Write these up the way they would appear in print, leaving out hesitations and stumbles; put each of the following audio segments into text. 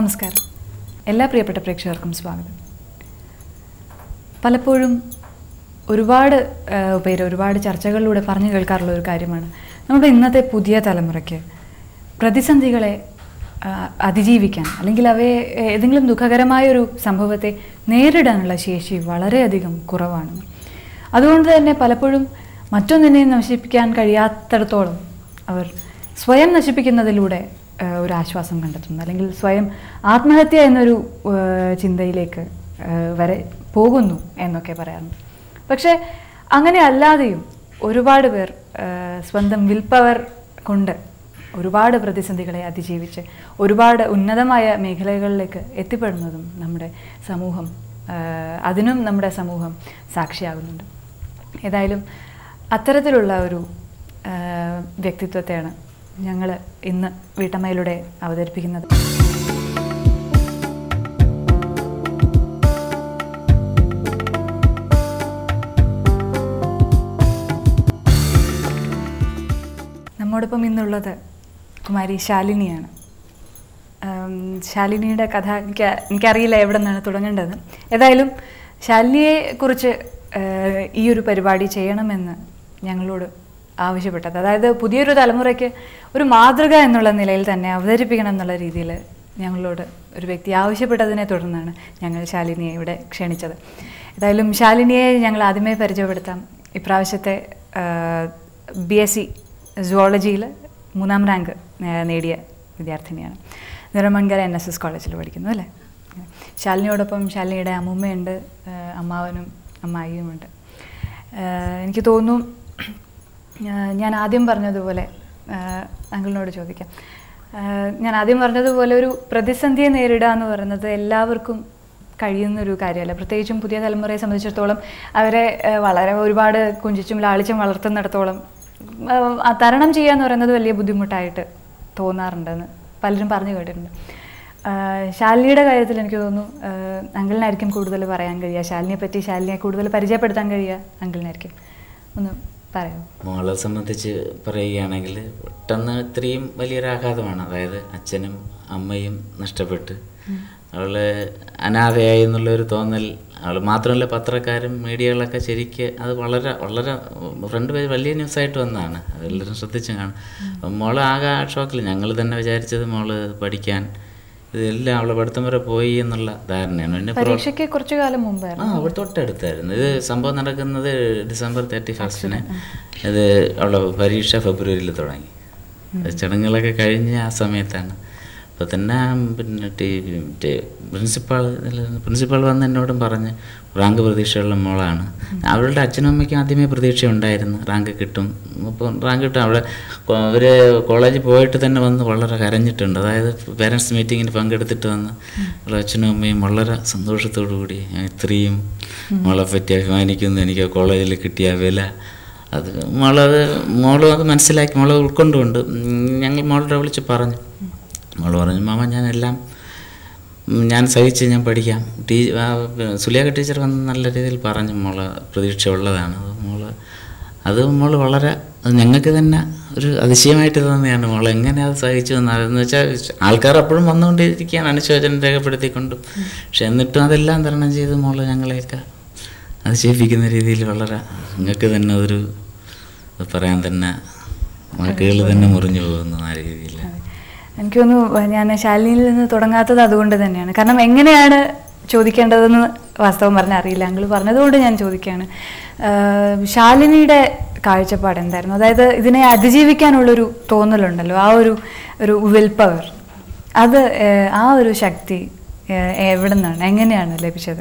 നമസ്കാരം. എല്ലാ പ്രിയപ്പെട്ട പ്രേക്ഷകർക്കും സ്വാഗതം. പലപ്പോഴും ഒരുപാട് ചർച്ചകളിലൂടെ പറഞ്ഞു കേൾക്കാറുള്ള ഒരു കാര്യമാണ് നമ്മുടെ ഇന്നത്തെ പുതിയ തലമുറയ്ക്ക് പ്രതിസന്ധികളെ അതിജീവിക്കാൻ അല്ലെങ്കിൽ അവയെ ഏതെങ്കിലും ദുഃഖകരമായൊരു സംഭവത്തെ നേരിടാനുള്ള ശേഷി വളരെയധികം കുറവാണ്. അതുകൊണ്ട് തന്നെ പലപ്പോഴും മറ്റൊന്നിനെയും നശിപ്പിക്കാൻ കഴിയാത്തിടത്തോളം അവർ സ്വയം നശിപ്പിക്കുന്നതിലൂടെ ഒരു ആശ്വാസം കണ്ടെത്തുന്നു, അല്ലെങ്കിൽ സ്വയം ആത്മഹത്യ എന്നൊരു ചിന്തയിലേക്ക് വരെ പോകുന്നു എന്നൊക്കെ പറയാറുണ്ട്. പക്ഷേ അങ്ങനെ അല്ലാതെയും ഒരുപാട് പേർ സ്വന്തം വിൽ പവർ കൊണ്ട് ഒരുപാട് പ്രതിസന്ധികളെ അതിജീവിച്ച് ഒരുപാട് ഉന്നതമായ മേഖലകളിലേക്ക് എത്തിപ്പെടുന്നതും നമ്മുടെ സമൂഹം സാക്ഷിയാകുന്നുണ്ട്. ഏതായാലും അത്തരത്തിലുള്ള ഒരു വ്യക്തിത്വത്തെയാണ് ഞങ്ങൾ ഇന്ന് വീട്ടമ്മയിലൂടെ അവതരിപ്പിക്കുന്നത്. നമ്മോടൊപ്പം ഇന്നുള്ളത് കുമാരി ശാലിനിയാണ്. ശാലിനിയുടെ കഥ എനിക്കറിയില്ല എവിടെ നിന്നാണ് തുടങ്ങേണ്ടത്. ഏതായാലും ശാലിനിയെക്കുറിച്ച് ഈ ഒരു പരിപാടി ചെയ്യണമെന്ന് ഞങ്ങളോട് ആവശ്യപ്പെട്ടത്, അതായത് പുതിയൊരു തലമുറയ്ക്ക് ഒരു മാതൃക എന്നുള്ള നിലയിൽ തന്നെ അവതരിപ്പിക്കണം എന്നുള്ള രീതിയിൽ ഞങ്ങളോട് ഒരു വ്യക്തി ആവശ്യപ്പെട്ടതിനെ തുടർന്നാണ് ഞങ്ങൾ ശാലിനിയെ ഇവിടെ ക്ഷണിച്ചത്. ഏതായാലും ശാലിനിയെ ഞങ്ങൾ ആദ്യമേ പരിചയപ്പെടുത്താം. ഇപ്രാവശ്യത്തെ BSc സുവോളജിയിൽ 3ാം റാങ്ക് നേടിയ വിദ്യാർത്ഥിനിയാണ്. നിറമങ്കര NSS കോളേജിൽ പഠിക്കുന്നു അല്ലേ. ശാലിനിയോടൊപ്പം ശാലിനിയുടെ അമ്മൂമ്മയുണ്ട്, അമ്മാവനും അമ്മായിയുമുണ്ട്. എനിക്ക് തോന്നുന്നു ഞാൻ ആദ്യം പറഞ്ഞതുപോലെ അങ്കിളിനോട് ചോദിക്കാം. ഞാൻ ആദ്യം പറഞ്ഞതുപോലെ ഒരു പ്രതിസന്ധിയെ നേരിടുക എന്ന് പറയുന്നത് എല്ലാവർക്കും കഴിയുന്നൊരു കാര്യമല്ല. പ്രത്യേകിച്ചും പുതിയ തലമുറയെ സംബന്ധിച്ചിടത്തോളം അവരെ ഒരുപാട് കുഞ്ചിച്ചും ലാളിച്ചും വളർത്തുന്നിടത്തോളം തരണം ചെയ്യുക എന്ന് പറയുന്നത് വലിയ ബുദ്ധിമുട്ടായിട്ട് തോന്നാറുണ്ടെന്ന് പലരും പറഞ്ഞു കേട്ടിട്ടുണ്ട്. ശാലിനിയുടെ കാര്യത്തിൽ എനിക്ക് തോന്നുന്നു അങ്കിളിനായിരിക്കും കൂടുതൽ പറയാൻ കഴിയുക. ശാലിനിയെ കൂടുതൽ പരിചയപ്പെടുത്താൻ കഴിയുക അങ്കിളിനായിരിക്കും. ഒന്ന് പറയാമോ? മോളെ സംബന്ധിച്ച് പറയുകയാണെങ്കിൽ പെട്ടെന്ന് ഇത്രയും വലിയൊരാഘാതമാണ്. അതായത് അച്ഛനും അമ്മയും നഷ്ടപ്പെട്ട് അവൾ അനാഥയായി എന്നുള്ളൊരു തോന്നൽ. അവൾ മാത്രമല്ല, പത്രക്കാരും മീഡിയകളൊക്കെ ശരിക്ക് അത് വളരെ വളരെ ഫ്രണ്ട് പേജ് വലിയ ന്യൂസായിട്ട് വന്നതാണ്. അതെല്ലാവരും ശ്രദ്ധിച്ചു കാണും. അപ്പം മോൾ ആകെ ഷോക്കിൽ. ഞങ്ങൾ തന്നെ വിചാരിച്ചത് മോള് പഠിക്കാൻ ഇതെല്ലാം അവളെ പഠിത്തം വരെ പോയി എന്നുള്ള ധാരണയാണ്. പിന്നെ പരീക്ഷയ്ക്ക് കുറച്ചു കാലം മുമ്പായിരുന്നു. അവൾ തൊട്ടടുത്തായിരുന്നു. ഇത് സംഭവം നടക്കുന്നത് December 31 ഇത് അവളെ പരീക്ഷ ഫെബ്രുവരിയിൽ തുടങ്ങി. ചടങ്ങുകളൊക്കെ കഴിഞ്ഞ ആ സമയത്താണ്. അപ്പോൾ തന്നെ പിന്നെ പ്രിൻസിപ്പാൾ വന്ന് എന്നോടും പറഞ്ഞ് റാങ്ക് പ്രതീക്ഷയുള്ള മോളാണ്. അവളുടെ അച്ഛനും അമ്മയ്ക്കും ആദ്യമേ പ്രതീക്ഷ ഉണ്ടായിരുന്നു റാങ്ക് കിട്ടും. അപ്പോൾ റാങ്ക് കിട്ടും. അവർ കോളേജിൽ പോയിട്ട് തന്നെ വന്ന് വളരെ കരഞ്ഞിട്ടുണ്ട്. അതായത് പേരൻസ് മീറ്റിങ്ങിന് പങ്കെടുത്തിട്ട് വന്ന് അവളുടെ അച്ഛനും അമ്മയും വളരെ സന്തോഷത്തോടു കൂടി ഇത്രയും മോളെ പറ്റി അഭിമാനിക്കുന്നു, എനിക്ക് കോളേജിൽ കിട്ടിയ വില അത് മോളും അത് മനസ്സിലാക്കി, മോളെ ഉൾക്കൊണ്ടുകൊണ്ട് ഞങ്ങൾ മോളോട് വിളിച്ച് പറഞ്ഞു. മോള് പറഞ്ഞു, മാമ ഞാൻ സഹിച്ച് ഞാൻ പഠിക്കാം. സുലിയാക്ക ടീച്ചർ വന്ന് നല്ല രീതിയിൽ പറഞ്ഞു മോളെ പ്രതീക്ഷ ഉള്ളതാണ്. മോള് വളരെ ഞങ്ങൾക്ക് തന്നെ ഒരു അതിശയമായിട്ട് തന്നെയാണ്. മോളെ എങ്ങനെ അത് സഹിച്ചു എന്ന് വെച്ചാൽ ആൾക്കാർ അപ്പോഴും വന്നുകൊണ്ടിരിക്കുകയാണ് അനുശോചനം രേഖപ്പെടുത്തിക്കൊണ്ടും. പക്ഷെ എന്നിട്ടും അതെല്ലാം തരണം ചെയ്ത് മോള് ഞങ്ങളെയൊക്കെ അതിശയിപ്പിക്കുന്ന രീതിയിൽ വളരെ നിങ്ങൾക്ക് തന്നെ ഒരു പറയാൻ തന്നെ വാക്കുകൾ തന്നെ മുറിഞ്ഞു പോകുന്നു ആ രീതിയിൽ. എനിക്ക് തോന്നുന്നു ഞാൻ ശാലിനിയിൽ നിന്ന് തുടങ്ങാത്തത് അതുകൊണ്ട് തന്നെയാണ്. കാരണം എങ്ങനെയാണ് ചോദിക്കേണ്ടതെന്ന് വാസ്തവം പറഞ്ഞാൽ അറിയില്ല. അങ്കിൾ പറഞ്ഞതുകൊണ്ട് ഞാൻ ചോദിക്കുകയാണ്. ശാലിനിയുടെ കാഴ്ചപ്പാട് എന്തായിരുന്നു? അതായത് ഇതിനെ അതിജീവിക്കാനുള്ളൊരു തോന്നലുണ്ടല്ലോ, ആ ഒരു വിൽ പവർ, അത് ആ ഒരു ശക്തി എവിടെ നിന്നാണ്, എങ്ങനെയാണ് ലഭിച്ചത്?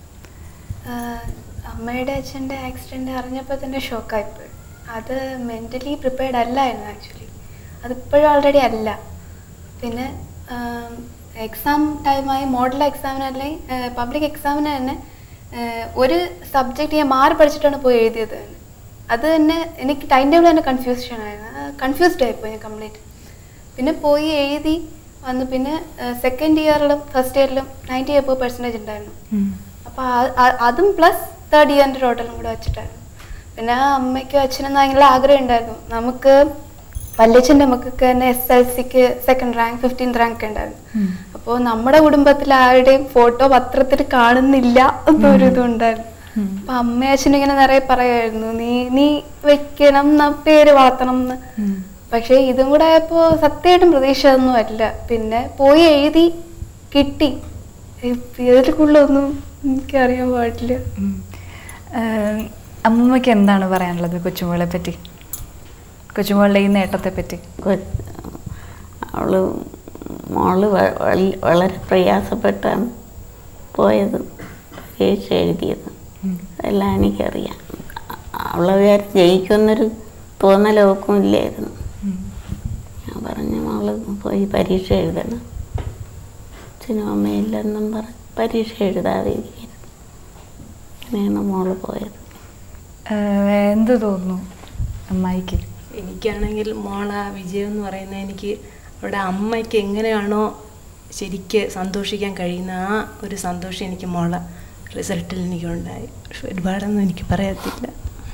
അമ്മയുടെ അച്ഛൻ്റെ ആക്സിഡൻറ്റ് അറിഞ്ഞപ്പോൾ തന്നെ ഷോക്കായിപ്പോയി. അത് മെൻ്റലി പ്രിപ്പയർഡ് അല്ലായിരുന്നു ആക്ച്വലി. അതിപ്പോഴും ഓൾറെഡി അല്ല. പിന്നെ എക്സാം ടൈമായി മോഡൽ എക്സാമിന് അല്ലെങ്കിൽ പബ്ലിക് എക്സാമിന് തന്നെ ഒരു സബ്ജക്റ്റ് ഞാൻ മാറി പഠിച്ചിട്ടാണ് പോയി എഴുതിയത് തന്നെ. അത് തന്നെ എനിക്ക് ടൈം ടേബിൾ തന്നെ കൺഫ്യൂസ്ഡ് ആയിപ്പോയി ഞാൻ കംപ്ലീറ്റ്. പിന്നെ പോയി എഴുതി വന്നു. പിന്നെ സെക്കൻഡ് ഇയറിലും ഫസ്റ്റ് ഇയറിലും 90% ഉണ്ടായിരുന്നു. അപ്പോൾ അതും പ്ലസ് തേർഡ് ഇയറിൻ്റെ ടോട്ടലും കൂടെ വെച്ചിട്ടായിരുന്നു. പിന്നെ അമ്മയ്ക്കും അച്ഛനും ഭയങ്കര ആഗ്രഹം ഉണ്ടായിരുന്നു നമുക്ക് വല്യച്ഛൻ്റെ മക്കൾക്ക് തന്നെ SLCക്ക് 2nd റാങ്ക് 15th റാങ്ക് ഉണ്ടായിരുന്നു. അപ്പോൾ നമ്മുടെ കുടുംബത്തിൽ ആരുടെയും ഫോട്ടോ പത്രത്തിൽ കാണുന്നില്ല എന്നൊരു ഇതുണ്ടായിരുന്നു. അപ്പൊ അമ്മയച്ഛനും ഇങ്ങനെ നിറയെ പറയുമായിരുന്നു, നീ വെക്കണം പേര് വളർത്തണം എന്ന്. പക്ഷെ ഇതും കൂടെ ആയപ്പോ സത്യമായിട്ടും പ്രതീക്ഷ ഒന്നും അല്ല. പിന്നെ പോയി എഴുതി കിട്ടി. പേരിക്കുള്ളൊന്നും എനിക്കറിയാൻ പാടില്ല. അമ്മമ്മയ്ക്ക് എന്താണ് പറയാനുള്ളത് കൊച്ചുമോളെ പറ്റി, കൊച്ചുമോളുടെ ഈ നേട്ടത്തെ പറ്റി? മോള് വളരെ പ്രയാസപ്പെട്ടാണ് പോയത്, പരീക്ഷ എഴുതിയത്. എല്ലാം എനിക്കറിയാം. അവളെ വിചാരിച്ച് ജയിക്കുമെന്നൊരു തോന്നലൊക്കും ഇല്ലായിരുന്നു. ഞാൻ പറഞ്ഞു മോള് പോയി പരീക്ഷ എഴുതണം, അച്ഛനും അമ്മയില്ലെന്നും പറഞ്ഞ് പരീക്ഷ എഴുതാതെ ഇരിക്കരുത്. അങ്ങനെയാണ് മോള് പോയത്. എന്ത് തോന്നുന്നു അമ്മായിക്ക്? എനിക്കാണെങ്കിൽ മോളെ വിജയം എന്ന് പറയുന്നത്, എനിക്ക് അവിടെ അമ്മയ്ക്ക് എങ്ങനെയാണോ ശരിക്ക് സന്തോഷിക്കാൻ കഴിയുന്ന ആ ഒരു സന്തോഷം എനിക്ക് മോളെ റിസൾട്ടിൽ എനിക്കുണ്ടായി. പക്ഷെ ഒരുപാടൊന്നും എനിക്ക് പറയത്തില്ല.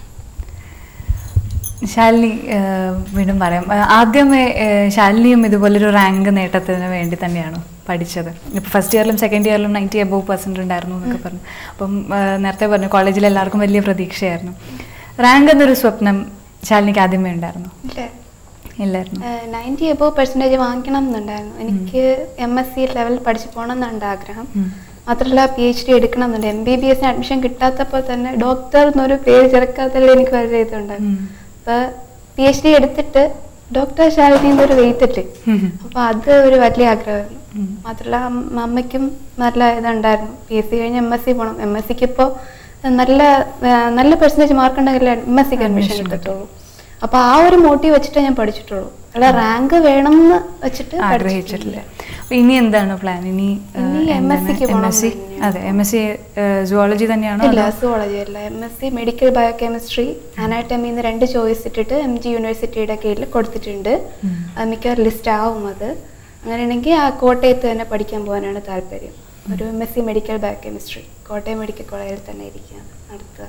ശാലിനി, വീണ്ടും പറയാം, ആദ്യമേ ശാലിനിയും ഇതുപോലൊരു റാങ്ക് നേട്ടത്തിന് വേണ്ടി തന്നെയാണോ പഠിച്ചത്? ഇപ്പോൾ ഫസ്റ്റ് ഇയറിലും സെക്കൻഡ് ഇയറിലും 90 above% ഉണ്ടായിരുന്നു എന്നൊക്കെ പറഞ്ഞു. അപ്പം നേരത്തെ പറഞ്ഞു കോളേജിൽ എല്ലാവർക്കും വലിയ പ്രതീക്ഷയായിരുന്നു. റാങ്ക് എന്നൊരു സ്വപ്നം ശാലിനിക്ക് ആദ്യമേ ഉണ്ടായിരുന്നു? ഇല്ലായിരുന്നു. 90 above% വാങ്ങിക്കണം എന്നുണ്ടായിരുന്നു. എനിക്ക് MSc ലെവൽ പഠിച്ചു പോകണം എന്നുണ്ട് ആഗ്രഹം. മാത്രമല്ല PhD എടുക്കണം എന്നുണ്ട്. MBBS അഡ്മിഷൻ കിട്ടാത്തപ്പോൾ തന്നെ ഡോക്ടർ എന്നൊരു പേര് ചേർക്കാത്തതിൽ എനിക്ക് വളരെ ഇതുണ്ടായിരുന്നു. അപ്പൊ PhD എടുത്തിട്ട് ഡോക്ടർ ശാലിനി എന്നൊരു വെയിറ്റല്ലേ, അപ്പൊ അത് ഒരു വലിയ ആഗ്രഹമായിരുന്നു. മാത്രമല്ല അമ്മയ്ക്കും നല്ല ഇതുണ്ടായിരുന്നു, PSC കഴിഞ്ഞ് MSc പോകണം. MScക്ക് ഇപ്പോൾ നല്ല പെർസെൻറ്റേജ് മാർക്ക് ഉണ്ടെങ്കിൽ MScക്ക് അഡ്മിഷൻ കിട്ടത്തുള്ളൂ. അപ്പൊ ആ ഒരു മോട്ടീവ് വെച്ചിട്ടേ ഞാൻ പഠിച്ചിട്ടുള്ളൂ, അല്ല റാങ്ക് വേണം എന്ന് വെച്ചിട്ട് ആഗ്രഹിച്ചിട്ടില്ല. ഇനി എന്താണ് പ്ലാൻ? ഇനി അതെ, MSc സുവോളജി തന്നെയാണോ? ഇല്ല, സുവോളജി അല്ല, MSc മെഡിക്കൽ ബയോകെമിസ്ട്രി അനാറ്റമി എന്ന് 2 ചോയ്സ് ഇട്ടിട്ട് MG യൂണിവേഴ്സിറ്റിയുടെ കീഴിൽ കൊടുത്തിട്ടുണ്ട്. അത് മിക്കവാറും ലിസ്റ്റ് ആവും. അത് അങ്ങനെയാണെങ്കിൽ ആ കോട്ടയത്ത് തന്നെ പഠിക്കാൻ പോകാനാണ് താല്പര്യം. ഒരു MSc medical biochemistry Kottayam medical കോളേജിൽ തന്നെ ഇരിക്കുകയാണ് നടത്തുക.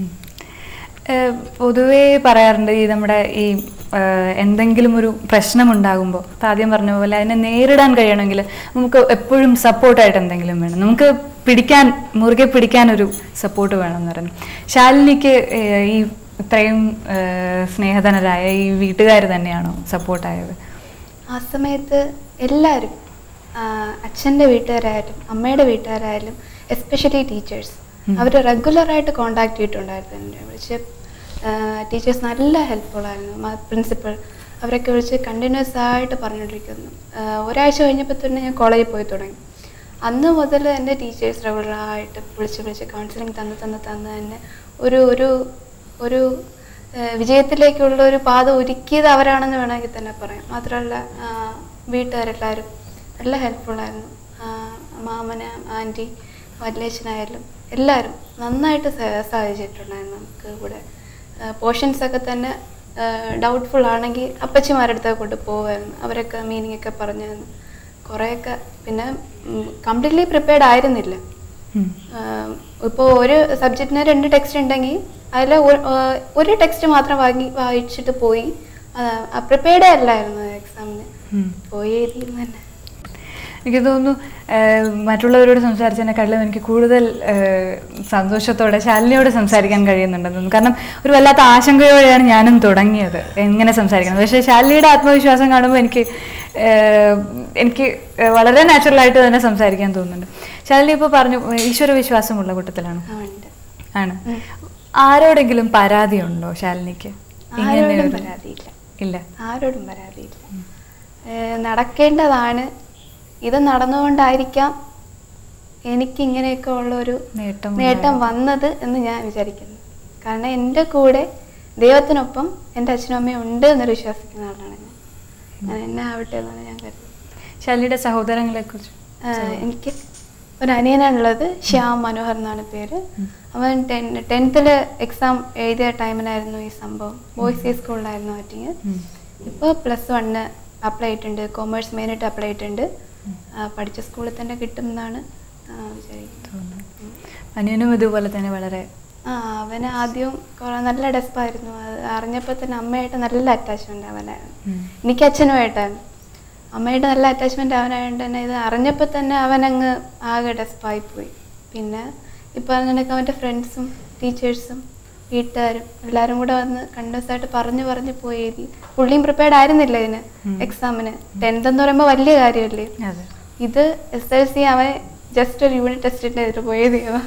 പൊതുവേ പറയാറുണ്ട്, ഈ നമ്മുടെ ഈ എന്തെങ്കിലും ഒരു പ്രശ്നമുണ്ടാകുമ്പോൾ ആദ്യം പറഞ്ഞ പോലെ അതിനെ നേരിടാൻ കഴിയണമെങ്കിൽ നമുക്ക് എപ്പോഴും സപ്പോർട്ടായിട്ട് എന്തെങ്കിലും വേണം, നമുക്ക് മുറുകെ പിടിക്കാനൊരു സപ്പോർട്ട് വേണം എന്ന് പറഞ്ഞു. ശാലിനിക്ക് ഈ ഇത്രയും സ്നേഹധനരായ ഈ വീട്ടുകാർ തന്നെയാണോ സപ്പോർട്ടായത്? ആ സമയത്ത് എല്ലാവരും, അച്ഛൻ്റെ വീട്ടുകാരായാലും അമ്മയുടെ വീട്ടുകാരായാലും എസ്പെഷ്യലി ടീച്ചേഴ്സ്, അവർ റെഗുലറായിട്ട് കോണ്ടാക്ട് ചെയ്തിട്ടുണ്ടായിരുന്നു. എന്നെ വിളിച്ച് ടീച്ചേഴ്സ് നല്ല ഹെൽപ്ഫുള്ളായിരുന്നു. പ്രിൻസിപ്പൽ അവരൊക്കെ വിളിച്ച് കണ്ടിന്യൂസ് ആയിട്ട് പറഞ്ഞുകൊണ്ടിരിക്കുന്നു. ഒരാഴ്ച കഴിഞ്ഞപ്പോൾ തന്നെ ഞാൻ കോളേജിൽ പോയി തുടങ്ങി. അന്ന് മുതൽ എൻ്റെ ടീച്ചേഴ്സ് റെഗുലറായിട്ട് വിളിച്ച് കൗൺസിലിംഗ് തന്ന് തന്നെ ഒരു വിജയത്തിലേക്കുള്ള ഒരു പാത ഒരുക്കിയത് അവരാണെന്ന് വേണമെങ്കിൽ തന്നെ പറയാം. മാത്രമല്ല വീട്ടുകാരെല്ലാവരും നല്ല ഹെൽപ്ഫുള്ളായിരുന്നു. മാമന ആൻറ്റി വല്യച്ഛനായാലും എല്ലാവരും നന്നായിട്ട് സഹായിച്ചിട്ടുണ്ടായിരുന്നു. നമുക്ക് ഇവിടെ പോർഷൻസൊക്കെ തന്നെ ഡൗട്ട്ഫുൾ ആണെങ്കിൽ അപ്പച്ചിമാരുടെ അടുത്തൊക്കെ കൊണ്ട് പോകുമായിരുന്നു. അവരൊക്കെ മീനിങ് ഒക്കെ പറഞ്ഞു തന്നു കുറേയൊക്കെ. പിന്നെ കംപ്ലീറ്റ്ലി പ്രിപ്പയർഡ് ആയിരുന്നില്ല. ഇപ്പോൾ ഒരു സബ്ജക്റ്റിന് 2 ടെക്സ്റ്റ് ഉണ്ടെങ്കിൽ അതിൽ ഒരു ടെക്സ്റ്റ് മാത്രം വായിച്ചിട്ട് പോയി. പ്രിപ്പയർഡേ അല്ലായിരുന്നു എക്സാമിന്, പോയി എഴുതിയിരുന്നു തന്നെ. എനിക്ക് തോന്നുന്നു മറ്റുള്ളവരോട് സംസാരിച്ചതിനെക്കാട്ടിലും എനിക്ക് കൂടുതൽ സന്തോഷത്തോടെ ശാലിനിയോട് സംസാരിക്കാൻ കഴിയുന്നുണ്ടെന്ന് തോന്നുന്നു. കാരണം ഒരു വല്ലാത്ത ആശങ്കയോടെയാണ് ഞാനും തുടങ്ങിയത് എങ്ങനെ സംസാരിക്കണം. പക്ഷേ ശാലിനിയുടെ ആത്മവിശ്വാസം കാണുമ്പോൾ എനിക്ക് വളരെ നാച്ചുറലായിട്ട് തന്നെ സംസാരിക്കാൻ തോന്നുന്നുണ്ട്. ശാലിനി ഇപ്പോൾ പറഞ്ഞു ഈശ്വര വിശ്വാസമുള്ള കൂട്ടത്തിലാണ്. ആണ്. ആരോടെങ്കിലും പരാതിയുണ്ടോ ശാലിനിക്ക്? പരാതിയില്ല. ഇല്ല, ആരോടും പരാതിയില്ല. നടക്കേണ്ടതാണ്, ഇത് നടന്നുകൊണ്ടായിരിക്കാം എനിക്ക് ഇങ്ങനെയൊക്കെ ഉള്ളൊരു നേട്ടം വന്നത് എന്ന് ഞാൻ വിചാരിക്കുന്നു. കാരണം എൻ്റെ കൂടെ ദൈവത്തിനൊപ്പം എൻ്റെ അച്ഛനും അമ്മയും ഉണ്ട് എന്നൊരു വിശ്വസിക്കുന്ന ആളാണ് ഞാൻ. അങ്ങനെ എന്നെ ആവട്ടെ എന്നാണ് ഞാൻ കരുതുന്നത്. ശാലിനിയുടെ സഹോദരങ്ങളെ കുറിച്ച്? എനിക്ക് ഒരു അനിയനാണുള്ളത്, ശ്യാം മനോഹർ എന്നാണ് പേര്. അവൻ 10th എക്സാം എഴുതിയ ടൈമിലായിരുന്നു ഈ സംഭവം. ബോയ്സ് സ്കൂളിലായിരുന്നു ആറ്റിങ്. ഇപ്പോൾ +1 അപ്ലൈ ചെയ്തിട്ടുണ്ട്, കൊമേഴ്സ് മെയിനായിട്ട് അപ്ലൈ ചെയ്തിട്ടുണ്ട്. പഠിച്ച സ്കൂളിൽ തന്നെ കിട്ടും എന്നാണ് വിചാരിക്കുന്നത്. അനിയനും ഇതുപോലെ തന്നെ വളരെ അവന് ആദ്യം നല്ല ഡെസ്പായിരുന്നു. അത് അറിഞ്ഞപ്പോൾ തന്നെ അമ്മയായിട്ട് നല്ല അറ്റാച്ച്മെന്റ് അവനായിരുന്നു. എനിക്ക് അച്ഛനുമായിട്ടാണ്, അമ്മയായിട്ട് നല്ല അറ്റാച്ച്മെന്റ് അവനായതുകൊണ്ട് തന്നെ ഇത് അറിഞ്ഞപ്പോൾ തന്നെ അവനങ്ങ് ആകെ ഡെസ്പായി പോയി. പിന്നെ ഇപ്പം അങ്ങനെയൊക്കെ അവൻ്റെ ഫ്രണ്ട്സും ടീച്ചേഴ്സും വീട്ടുകാരും എല്ലാവരും കൂടെ വന്ന് കണ്ടിന്യൂസ് ആയിട്ട് പറഞ്ഞു പോയി എഴുതി. പുള്ളിയും പ്രിപ്പയർഡ് ആയിരുന്നില്ല ഇതിന് എക്സാമിന്. 10th എന്ന് പറയുമ്പോൾ വലിയ കാര്യമല്ലേ. ഇത് SLC അവൻ ജസ്റ്റ് ഒരു യൂണിറ്റ് ടെസ്റ്റിൻ്റെ എതിരെ പോയി എഴുതിയതാ.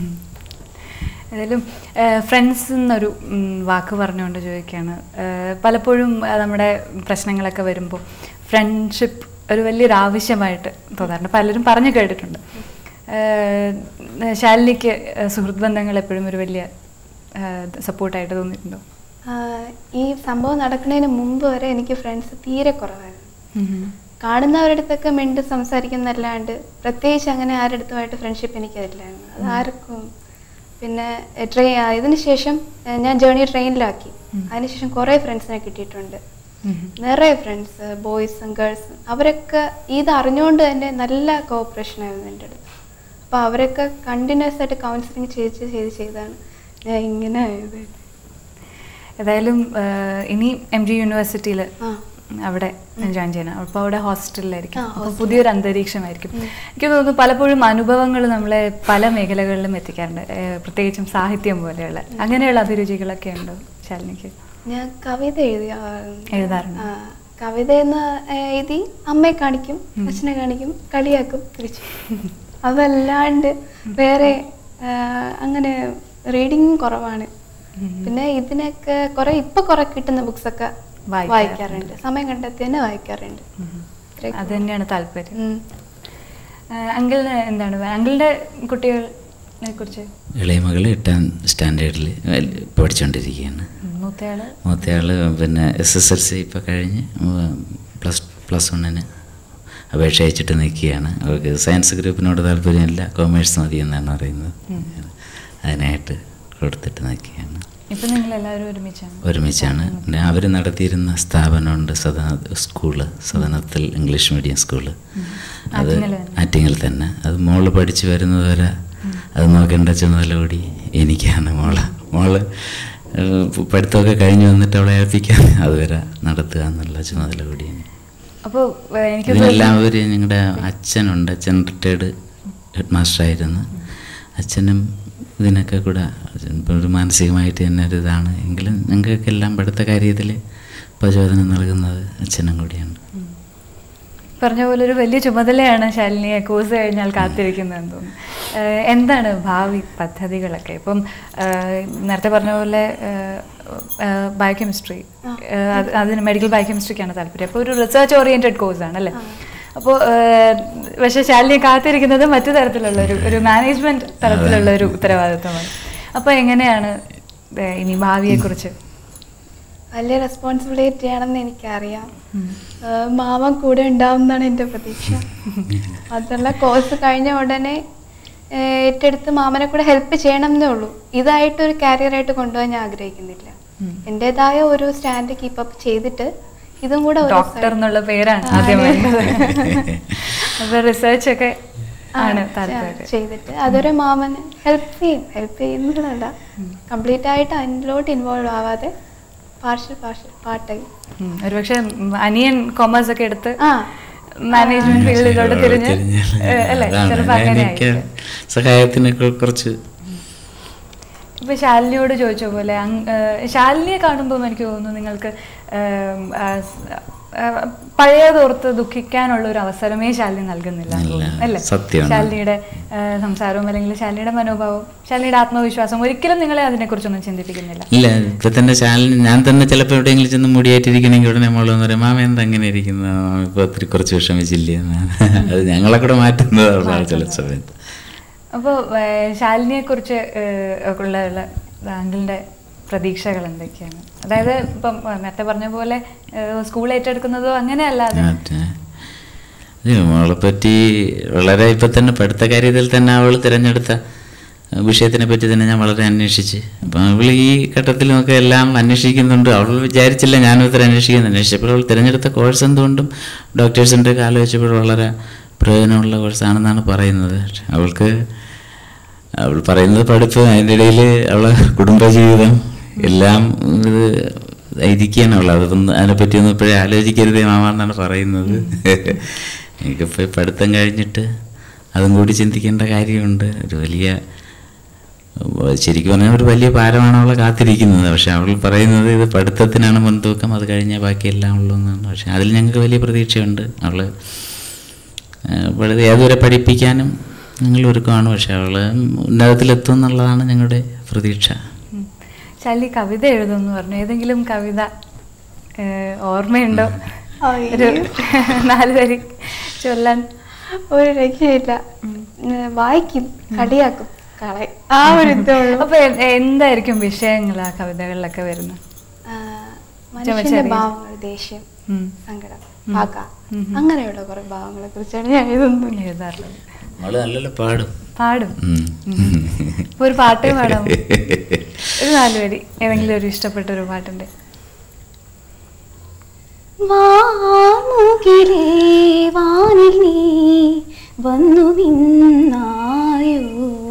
ഏതായാലും ഫ്രണ്ട്സ് എന്നൊരു വാക്ക് പറഞ്ഞുകൊണ്ട് ചോദിക്കുകയാണ്. പലപ്പോഴും നമ്മുടെ പ്രശ്നങ്ങളൊക്കെ വരുമ്പോൾ ഫ്രണ്ട്ഷിപ്പ് ഒരു വലിയൊരു ആവശ്യമായിട്ട് തോന്നാറുണ്ട്. പലരും പറഞ്ഞു കേട്ടിട്ടുണ്ട്. ശാലിനിക്ക് സുഹൃത്ത് ബന്ധങ്ങൾ എപ്പോഴും ഒരു വലിയ സപ്പോർട്ടായിട്ട് തോന്നിയിട്ടുണ്ടോ? ഈ സംഭവം നടക്കുന്നതിന് മുമ്പ് വരെ എനിക്ക് ഫ്രണ്ട്സ് തീരെ കുറവായിരുന്നു. കാണുന്നവരുടെ അടുത്തൊക്കെ മിണ്ട് സംസാരിക്കുന്നല്ലാണ്ട് പ്രത്യേകിച്ച് അങ്ങനെ ആരുടെ അടുത്തുമായിട്ട് ഫ്രണ്ട്ഷിപ്പ് എനിക്കതില്ലായിരുന്നു. അത് ആർക്കും. പിന്നെ ഇതിന് ശേഷം ഞാൻ ജേർണി ട്രെയിനിലാക്കി. അതിനുശേഷം കുറേ ഫ്രണ്ട്സിനെ കിട്ടിയിട്ടുണ്ട്. നിറയെ ഫ്രണ്ട്സ്, ബോയ്സും ഗേൾസും. അവരൊക്കെ ഇത് അറിഞ്ഞുകൊണ്ട് തന്നെ നല്ല കോപ്പറേഷൻ ആയിരുന്നു എൻ്റെ അടുത്ത്. അപ്പോൾ അവരൊക്കെ കണ്ടിന്യൂസ് ആയിട്ട് കൗൺസിലിംഗ് ചെയ്താണ് ഞാൻ ഇങ്ങനെ ആയത്. ഏതായാലും ഇനി MG യൂണിവേഴ്സിറ്റിയിൽ അവിടെ ജോയിൻ ചെയ്യണം. അപ്പോൾ അവിടെ ഹോസ്റ്റലിലായിരിക്കും. അപ്പോൾ പുതിയൊരു അന്തരീക്ഷമായിരിക്കും. എനിക്ക് തോന്നുന്നു പലപ്പോഴും അനുഭവങ്ങൾ നമ്മളെ പല മേഖലകളിലും എത്തിക്കാറുണ്ട്. പ്രത്യേകിച്ചും സാഹിത്യം പോലെയുള്ള അങ്ങനെയുള്ള അഭിരുചികളൊക്കെ ഉണ്ടോ ശാലിനിക്ക്? ഞാൻ കവിത എഴുതാറുണ്ട്. കവിത എഴുതി അമ്മയെ കാണിക്കും, അച്ഛനെ കാണിക്കും, കളിയാക്കും തിരിച്ചു. അതല്ലാണ്ട് വേറെ അങ്ങനെ റീഡിങ് കുറവാണ്. പിന്നെ ഇതിനൊക്കെ കുറെ കിട്ടുന്ന ബുക്സൊക്കെ വായിക്കാറുണ്ട്. സമയം കണ്ടെത്തി തന്നെ വായിക്കാറുണ്ട്. അത് തന്നെയാണ് താല്പര്യം. അങ്കിളിന് എന്താണ് അങ്കിളുടെ കുട്ടികളെ കുറിച്ച്? ഇളയ മകൾ 8th സ്റ്റാൻഡേർഡിൽ പഠിച്ചുകൊണ്ടിരിക്കുകയാണ്. മൂത്തയാള് പിന്നെ SSLC ഇപ്പോൾ കഴിഞ്ഞ് +1 അപേക്ഷ അയച്ചിട്ട് നിൽക്കുകയാണ്. അവർക്ക് സയൻസ് ഗ്രൂപ്പിനോട് താല്പര്യമില്ല, കൊമേഴ്സ് മതി എന്നാണ് പറയുന്നത്. അതിനായിട്ട് കൊടുത്തിട്ട് നിൽക്കുകയാണ്. ഒരുമിച്ചാണ്. അവർ നടത്തിയിരുന്ന സ്ഥാപനമുണ്ട്, സദനത്തിൽ ഇംഗ്ലീഷ് മീഡിയം സ്കൂള്. അത് ആറ്റിങ്ങൽ തന്നെ. അത് മോള് പഠിച്ച് വരുന്നത് വരെ അത് നോക്കേണ്ട ചുമതല കൂടി എനിക്കാണ്. മോള് പഠിത്തമൊക്കെ കഴിഞ്ഞ് വന്നിട്ട് അവളെ ഏൽപ്പിക്കാൻ അതുവരെ നടത്തുക എന്നുള്ള ചുമതല കൂടിയാണ്. അപ്പോൾ ഇതിനെല്ലാവരും ഞങ്ങളുടെ അച്ഛനുണ്ട്. അച്ഛൻ റിട്ടയർഡ് ഹെഡ് മാസ്റ്ററായിരുന്നു. അച്ഛനും ഇതിനൊക്കെ കൂടെ ഒരു മാനസികമായിട്ട് തന്നെ ഒരു ഇതാണ്. എങ്കിലും ഞങ്ങൾക്കെല്ലാം പഠിത്ത കാര്യത്തിൽ പ്രചോദനം നൽകുന്നത് അച്ഛനും കൂടിയാണ്. പറഞ്ഞ പോലെ ഒരു വലിയ ചുമതലയാണ് ശാലിനിയെ കോഴ്സ് കഴിഞ്ഞാൽ കാത്തിരിക്കുന്നതെന്ന് തോന്നുന്നു. എന്താണ് ഭാവി പദ്ധതികളൊക്കെ? ഇപ്പം നേരത്തെ പറഞ്ഞ പോലെ ബയോകെമിസ്ട്രി, അതിന് മെഡിക്കൽ ബയോകെമിസ്ട്രിക്കാണ് താല്പര്യം. അപ്പോൾ ഒരു റിസർച്ച് ഓറിയൻറ്റഡ് കോഴ്സാണ് അല്ലേ? അപ്പോൾ പക്ഷെ ശാലിനിയെ കാത്തിരിക്കുന്നത് മറ്റു തരത്തിലുള്ള ഒരു മാനേജ്മെന്റ് തരത്തിലുള്ള ഒരു ഉത്തരവാദിത്വമാണ്. അപ്പോൾ എങ്ങനെയാണ് ഇനി ഭാവിയെക്കുറിച്ച്? വലിയ റെസ്പോൺസിബിലിറ്റി ആണെന്ന് എനിക്കറിയാം. മാമൻ കൂടെ ഉണ്ടാവും എന്നാണ് എൻ്റെ പ്രതീക്ഷ. അതുള്ള കോഴ്സ് കഴിഞ്ഞ ഉടനെ ഏറ്റെടുത്ത് മാമനെ കൂടെ ഹെൽപ്പ് ചെയ്യണം എന്നേ ഉള്ളൂ. ഇതായിട്ടൊരു കരിയറായിട്ട് കൊണ്ടുപോകാൻ ഞാൻ ആഗ്രഹിക്കുന്നില്ല. എൻ്റെതായ ഒരു സ്റ്റാൻഡ് കീപ്പപ്പ് ചെയ്തിട്ട് ഇതും കൂടെ ഡോക്ടർ എന്നുള്ള പേരാണ് ആദ്യം വേണ്ടത്. അപ്പോൾ റിസർച്ച് ഒക്കെ ചെയ്തിട്ട് അതൊരു മാമന് ഹെൽപ്പ് ചെയ്യുന്നതല്ല, കംപ്ലീറ്റ് ആയിട്ട് അതിലോട്ട് ഇൻവോൾവ് ആവാതെ പാർട്ട് ടൈം. ഒരുപക്ഷെ അനിയൻ കൊമേഴ്സ് ഒക്കെ എടുത്ത് മാനേജ്മെന്റ് ഫീൽഡിലോട്ട് തിരിഞ്ഞ് അല്ലേ ചിലപ്പോൾ അങ്ങനെ സഹായത്തിനൊക്കെ കുറച്ച്. ഇപ്പൊ ശാലിനിയോട് ചോദിച്ച പോലെ ശാലിനിയെ കാണുമ്പോൾ എനിക്ക് തോന്നുന്നു നിങ്ങൾക്ക് പഴയതോർത്ത് ദുഃഖിക്കാനുള്ള ഒരു അവസരമേ ശാലിനി നൽകുന്നില്ല അല്ലേ? ശാലിനിയുടെ സംസാരവും അല്ലെങ്കിൽ ശാലിനിയുടെ മനോഭാവവും ശാലിനിയുടെ ആത്മവിശ്വാസം ഒരിക്കലും നിങ്ങളെ അതിനെക്കുറിച്ചൊന്നും ചിന്തിപ്പിക്കുന്നില്ല. ഇല്ല, ഇപ്പൊ തന്നെ ശാലിനി ഞാൻ തന്നെ ചിലപ്പോൾ എവിടെയെങ്കിലും ചെന്ന് മുടിയായിട്ടിരിക്കണമെങ്കിൽ ഉടനെ മോളെന്ന് പറയും, മാമ എന്താ അങ്ങനെ ഇരിക്കുന്ന, ഇപ്പൊ ഒത്തിരി കുറച്ച് വിഷമിച്ചില്ലേ. അത് ഞങ്ങളെ കൂടെ മാറ്റുന്നതാണ് ചില സമയത്ത്. അപ്പോൾ ശാലിനിയെക്കുറിച്ച് ഉള്ള അങ്കിളിൻ്റെ പ്രതീക്ഷകൾ എന്തൊക്കെയാണ്? അതായത് ഇപ്പം നേരത്തെ പറഞ്ഞ പോലെ സ്കൂൾ ഏറ്റെടുക്കുന്നതോ അങ്ങനെയല്ലാതെ മോളെ പറ്റി വളരെ ഇപ്പം തന്നെ പഠിത്ത കാര്യത്തിൽ തന്നെ അവൾ തിരഞ്ഞെടുത്ത വിഷയത്തിനെ പറ്റി തന്നെ ഞാൻ വളരെ അന്വേഷിച്ച്. അപ്പം അവൾ ഈ ഘട്ടത്തിലുമൊക്കെ എല്ലാം അന്വേഷിക്കുന്നുണ്ട്. അവൾ വിചാരിച്ചില്ല ഞാനും ഇത്ര അന്വേഷിച്ചപ്പോൾ അവൾ തിരഞ്ഞെടുത്ത കോഴ്സ് എന്തുകൊണ്ടും ഡോക്ടേഴ്സിൻ്റെ ഒക്കെ ആലോചിച്ചപ്പോൾ വളരെ പ്രയോജനമുള്ള കോഴ്സാണെന്നാണ് പറയുന്നത്. അവൾക്ക് അവൾ പറയുന്നത് പഠിപ്പ്, അതിൻ്റെ ഇടയിൽ അവളെ കുടുംബജീവിതം എല്ലാം ഇത് ഇരിക്കുകയാണ് അവൾ. അതൊന്നും അതിനെപ്പറ്റിയൊന്നും ഇപ്പോഴേ ആലോചിക്കരുതേ മാമാന്നാണ് പറയുന്നത്. എനിക്കിപ്പോൾ പഠിത്തം കഴിഞ്ഞിട്ട് അതും കൂടി ചിന്തിക്കേണ്ട കാര്യമുണ്ട്. ഒരു വലിയ, ശരിക്കും പറഞ്ഞാൽ ഒരു വലിയ ഭാരമാണ് അവളെ കാത്തിരിക്കുന്നത്. പക്ഷെ അവൾ പറയുന്നത് ഇത് പഠിത്തത്തിനാണ് മുൻതൂക്കം, അത് കഴിഞ്ഞാൽ ബാക്കിയെല്ലാം ഉള്ളൂ എന്നാണ്. പക്ഷെ അതിൽ ഞങ്ങൾക്ക് വലിയ പ്രതീക്ഷയുണ്ട്. അവൾ ഏതുവരെ പഠിപ്പിക്കാനും ഞങ്ങൾ ഒരുക്കമാണ്. പക്ഷെ അവൾ ഉന്നതത്തിലെത്തും എന്നുള്ളതാണ് ഞങ്ങളുടെ പ്രതീക്ഷ. ശാലിനി കവിത എഴുതുമെന്ന് പറഞ്ഞു. ഏതെങ്കിലും കവിത ഓർമ്മയുണ്ടോ? ഒരു 4 വരി ചൊല്ലാൻ. ഒരു രക്ഷയില്ല, വായിക്കും, കളിയാക്കും, ആ ഒരു ഇതുള്ളൂ. അപ്പൊ എന്തായിരിക്കും വിഷയങ്ങൾ ആ കവിതകളിലൊക്കെ വരുന്നത്? മനുഷ്യന്റെ ഭാവങ്ങൾ, ദേഷ്യം, സങ്കടം, പക, അങ്ങനെയുള്ള കുറെ ഭാവങ്ങളെ കുറിച്ചാണ് ഞാൻ എഴുതാറുള്ളത്. നല്ലല്ലോ പാടും. ഇപ്പൊ ഒരു പാട്ട് പാടാമോ? ഒരു 4 വരി ഏതെങ്കിലും ഒരു ഇഷ്ടപ്പെട്ട ഒരു പാട്ടുണ്ട്. വാനിൽ നീ വന്നു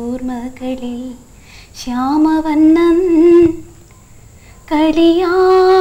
നിന്നായോർമകളിൽ ശ്യാമവന്നൻ കളിയാ